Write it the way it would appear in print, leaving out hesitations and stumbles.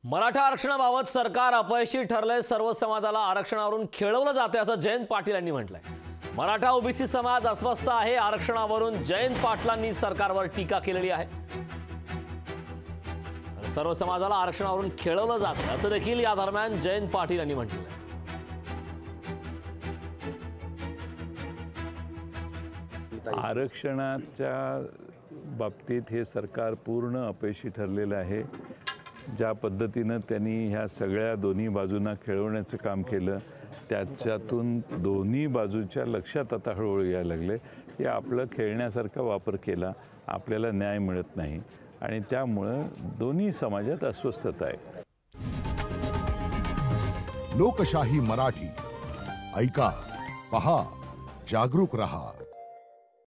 मराठा आरक्षणाबाबत सरकार अपयशी ठरले, सर्व समाजाला आरक्षणावरून खेळवलं जाते असं जयंत पाटील यांनी म्हटलंय। मराठा ओबीसी समाज अस्वस्थ आहे, आरक्षणावरून जयंत पाटलांनी सरकारवर टीका केलेली आहे। सर्व समाजाला आरक्षणावरून खेळवलं जाते असं देखील या दरम्यान जयंत पाटील यांनी म्हटलंय। आरक्षणाच्या बाबतीत हे सरकार पूर्ण अपयशी ठरलेलं आहे। ज्या पद्धतीनं त्यांनी ह्या सगळ्या दोन्ही बाजूंना खेळवण्याचं काम केलं, त्याच्यातून दोन्ही बाजूच्या लक्षात आता हळूहळू यायला लागले की आपलं खेळण्यासारखा वापर केला, आपल्याला न्याय मिळत नाही आणि त्यामुळं दोन्ही समाजात अस्वस्थता आहे। लोकशाही मराठी ऐका, पहा, जागरूक रहा।